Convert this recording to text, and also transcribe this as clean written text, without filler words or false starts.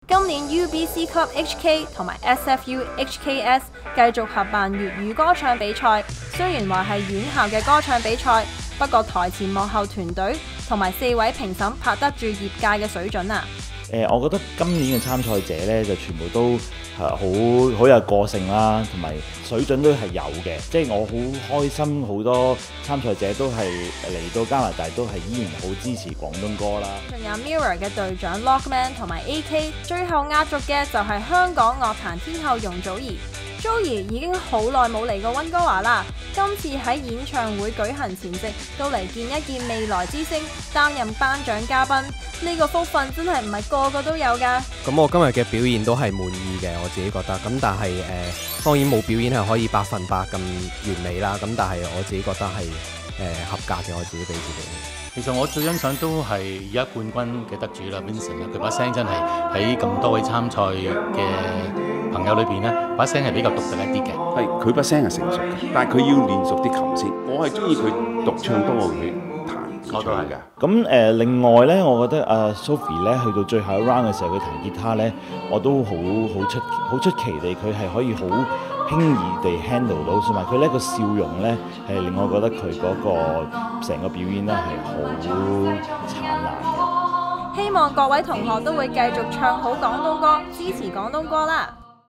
今年 UBC Club HK 同埋 SFU HKS 繼續合辦粵語歌唱比賽，雖然話係院校嘅歌唱比賽，不過台前幕後團隊同埋4位評審拍得住業界嘅水準啊！ 我覺得今年嘅參賽者呢，就全部都好有個性啦，同埋水準都係有嘅。即係我好開心，好多參賽者都係嚟到加拿大都係依然好支持廣東歌啦。 仲有 Mirror 嘅隊長 Lockman 同埋 AK， 最後壓軸嘅就係香港樂壇天后容祖兒。Joey 已經好耐冇嚟過溫哥華啦，今次喺演唱會舉行前夕，都嚟見一見未來之星，擔任頒獎嘉賓。呢個福分真係唔係個個都有㗎。 咁我今日嘅表現都係滿意嘅，我自己覺得。咁但係當然冇表演係可以100%咁完美啦。咁但係我自己覺得係合格嘅，我自己俾自己。 其實我最欣賞都係而家冠軍嘅得主啦 Vincent 啦，佢把聲真係喺咁多位參賽嘅朋友裏邊咧，把聲係比較獨特一啲嘅。 係佢把聲係成熟嘅，但係佢要練熟啲琴先。我係中意佢獨唱多過佢彈。 我都係㗎。 咁另外呢，我覺得Sophie 呢，去到最後一 round 嘅時候，佢彈吉他呢，我都好出奇地，佢係可以好輕易地 handle 到，同埋佢呢個笑容呢，係令我覺得佢嗰個成個表演呢係好燦爛嘅。 希望各位同學都會繼續唱好廣東歌，支持廣東歌啦！